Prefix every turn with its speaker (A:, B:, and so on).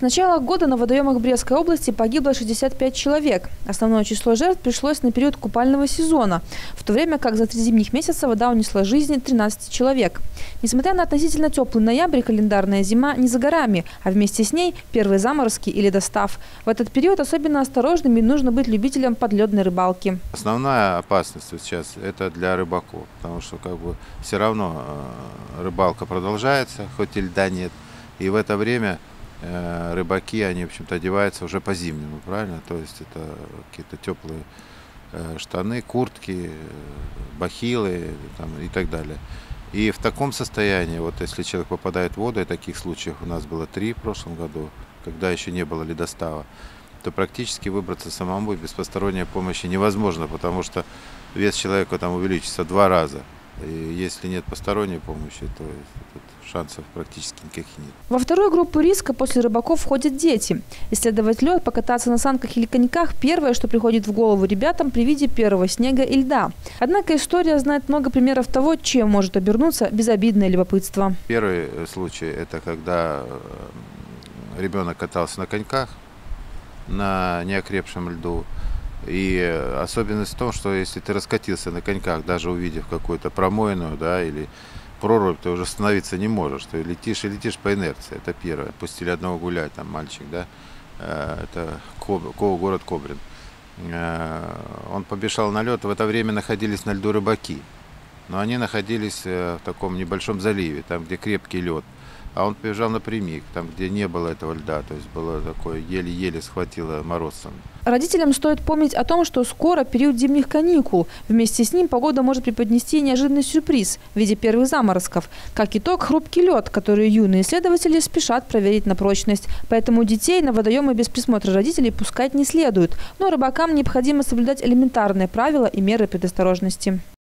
A: начала года на водоемах Брестской области погибло 65 человек. Основное число жертв пришлось на период купального сезона, в то время как за 3 зимних месяца вода унесла жизни 13 человек. Несмотря на относительно теплый ноябрь, календарная зима не за горами, а вместе с ней первые заморозки и ледостав. В этот период особенно осторожными нужно быть любителям подледной рыбалки.
B: Основная опасность сейчас это для рыбаков, потому что все равно рыбалка продолжается, хоть и льда нет. И в это время рыбаки, они, в общем-то, одеваются уже по-зимнему, правильно? То есть это какие-то теплые штаны, куртки, бахилы там, и так далее. И в таком состоянии, вот если человек попадает в воду, и таких случаев у нас было 3 в прошлом году, когда еще не было ледостава, то практически выбраться самому без посторонней помощи невозможно, потому что вес человека там увеличится в 2 раза. И если нет посторонней помощи, то шансов практически никаких нет.
A: Во вторую группу риска после рыбаков входят дети. Исследовать лед, покататься на санках или коньках – первое, что приходит в голову ребятам при виде первого снега и льда. Однако история знает много примеров того, чем может обернуться безобидное любопытство.
B: Первый случай – это когда ребенок катался на коньках на неокрепшем льду. И особенность в том, что если ты раскатился на коньках, даже увидев какую-то промоину, да, или прорубь, ты уже остановиться не можешь. Ты летишь и летишь по инерции. Это первое. Пустили одного гулять, там мальчик, да, это город Кобрин. Он побежал на лед, в это время находились на льду рыбаки. Но они находились в таком небольшом заливе, там, где крепкий лед. А он побежал напрямик, там, где не было этого льда, то есть было такое, еле-еле схватило морозом.
A: Родителям стоит помнить о том, что скоро период зимних каникул. Вместе с ним погода может преподнести неожиданный сюрприз в виде первых заморозков. Как итог, хрупкий лед, который юные исследователи спешат проверить на прочность. Поэтому детей на водоемы без присмотра родителей пускать не следует. Но рыбакам необходимо соблюдать элементарные правила и меры предосторожности.